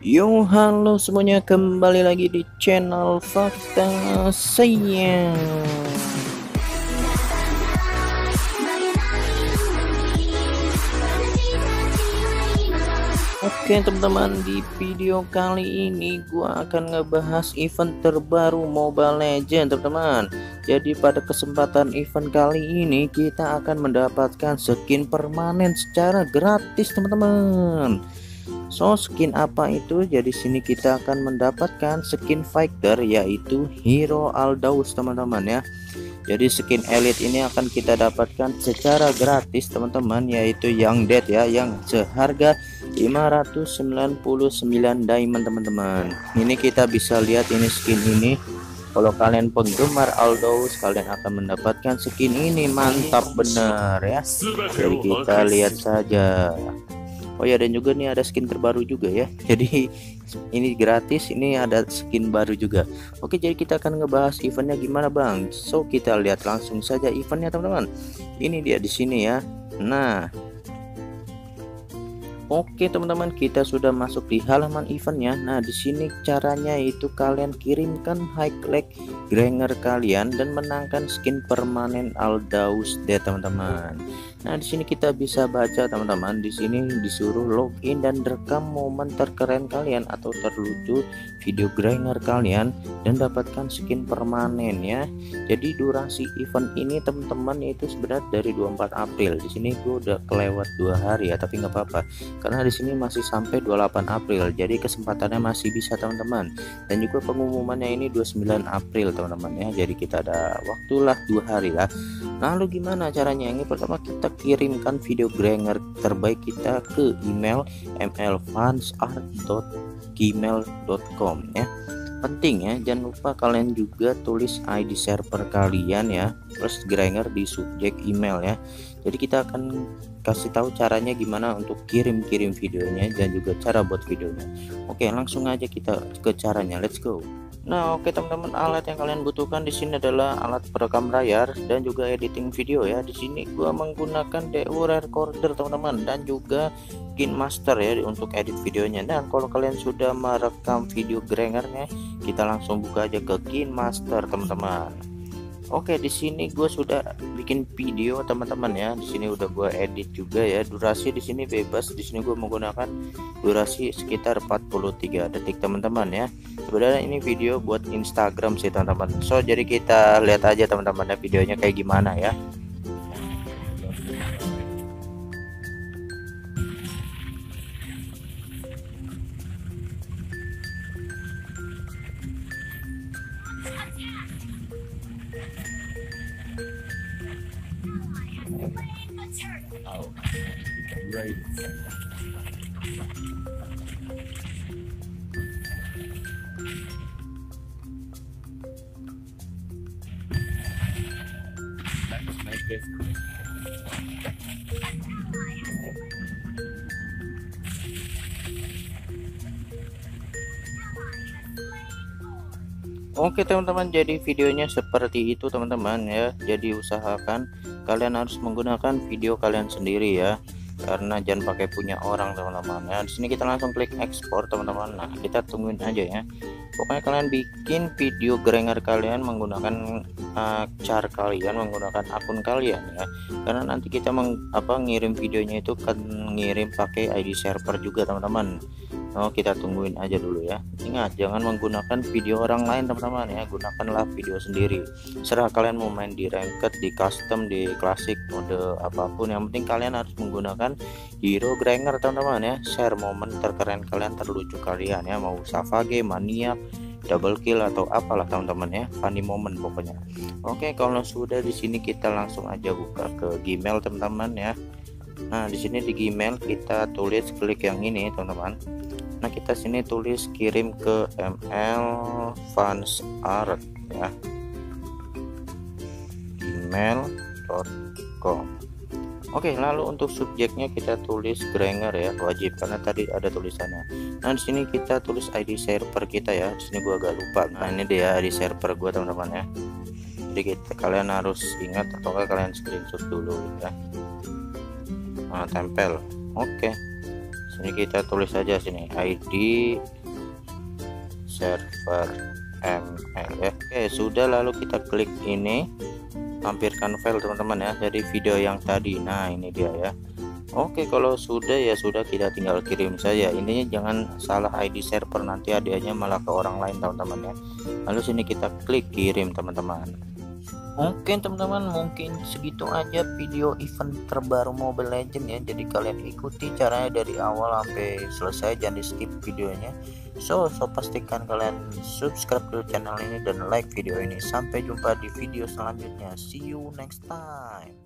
Yo, halo semuanya, kembali lagi di channel Fakta saya. Oke teman-teman, di video kali ini gua akan ngebahas event terbaru Mobile Legends teman-teman. Jadi pada kesempatan event kali ini kita akan mendapatkan skin permanen secara gratis teman-teman. So, skin apa itu? Jadi sini kita akan mendapatkan skin fighter, yaitu Hero Aldaus teman-teman ya. Jadi skin elite ini akan kita dapatkan secara gratis teman-teman, yaitu yang dead ya, yang seharga 599 diamond teman-teman. Ini kita bisa lihat ini skin ini. Kalau kalian penggemar Aldaus, kalian akan mendapatkan skin ini, mantap bener ya. Jadi kita lihat saja. Oh ya, dan juga nih ada skin terbaru juga ya. Jadi ini gratis, ini ada skin baru juga. Oke, jadi kita akan ngebahas eventnya gimana bang. So kita lihat langsung saja eventnya teman-teman. Ini dia di sini ya. Nah, oke teman-teman, kita sudah masuk di halaman eventnya. Nah, di sini caranya itu kalian kirimkan highlight Granger kalian dan menangkan skin permanen Aldaus deh teman-teman. Nah, di sini kita bisa baca teman-teman. Di sini disuruh login dan rekam momen terkeren kalian atau terlucu video Granger kalian dan dapatkan skin permanen ya. Jadi durasi event ini teman-teman itu sebenarnya dari 24 April. Di sini gue udah kelewat 2 hari ya, tapi nggak apa-apa karena di sini masih sampai 28 April. Jadi kesempatannya masih bisa teman-teman. Dan juga pengumumannya ini 29 April teman-teman ya. Jadi kita ada waktulah 2 hari lah. Lalu gimana caranya? Yang pertama, kita kirimkan video Granger terbaik kita ke email mlfansart.gmail.com ya. Penting ya, jangan lupa kalian juga tulis ID server kalian ya, plus Granger di subjek email ya. Jadi kita akan kasih tahu caranya gimana untuk kirim-kirim videonya dan juga cara buat videonya. Oke, langsung aja kita ke caranya. Let's go. Nah, oke teman-teman, alat yang kalian butuhkan di sini adalah alat perekam layar dan juga editing video ya. Di sini gua menggunakan DU Recorder teman-teman, dan juga KineMaster ya untuk edit videonya. Dan kalau kalian sudah merekam video Grangernya, kita langsung buka aja ke KineMaster teman-teman. Oke, di sini gue sudah bikin video teman-teman ya. Di sini udah gue edit juga ya. Durasi di sini bebas. Di sini gue menggunakan durasi sekitar 43 detik teman-teman ya. Sebenarnya ini video buat Instagram sih teman-teman. So jadi kita lihat aja teman-teman ya videonya kayak gimana ya. Oke teman-teman, jadi videonya seperti itu teman-teman ya. Jadi usahakan kalian harus menggunakan video kalian sendiri ya, karena jangan pakai punya orang teman-teman ya. Di sini kita langsung klik ekspor teman-teman. Nah, kita tungguin aja ya. Pokoknya kalian bikin video Granger kalian menggunakan char kalian, menggunakan akun kalian ya, karena nanti kita ngirim videonya itu kan ngirim pakai ID server juga teman-teman. Oh, kita tungguin aja dulu ya. Ingat, jangan menggunakan video orang lain teman-teman ya, gunakanlah video sendiri. Serah kalian mau main di ranked, di custom, di klasik, mode apapun, yang penting kalian harus menggunakan Hero Granger teman-teman ya. Share momen terkeren kalian, terlucu kalian ya, mau Savage, Maniak, double kill atau apalah teman-teman ya, funny moment pokoknya. Oke, kalau sudah di sini kita langsung aja buka ke Gmail teman-teman ya. Nah, di sini di Gmail kita tulis, klik yang ini teman-teman. Nah, kita sini tulis kirim ke mlfansart ya, gmail.com. Oke, lalu untuk subjeknya kita tulis Granger ya, wajib karena tadi ada tulisannya. Nah, di sini kita tulis ID server kita ya. Di sini gua agak lupa. Nah, ini dia ID server gua teman-teman ya. Jadi kalian harus ingat atau kalian screenshot dulu ya. Nah, tempel. Oke. Ini kita tulis saja sini ID server ML ya. Oke, sudah, lalu kita klik ini, lampirkan file teman-teman ya dari video yang tadi. Nah, ini dia ya. Oke, kalau sudah ya sudah, kita tinggal kirim saja. Intinya jangan salah ID server, nanti hadiahnya malah ke orang lain teman-teman ya. Lalu sini kita klik kirim teman-teman. Oke teman-teman, mungkin segitu aja video event terbaru Mobile Legends ya. Jadi kalian ikuti caranya dari awal sampai selesai, jangan di skip videonya. So pastikan kalian subscribe dulu channel ini dan like video ini. Sampai jumpa di video selanjutnya. See you next time.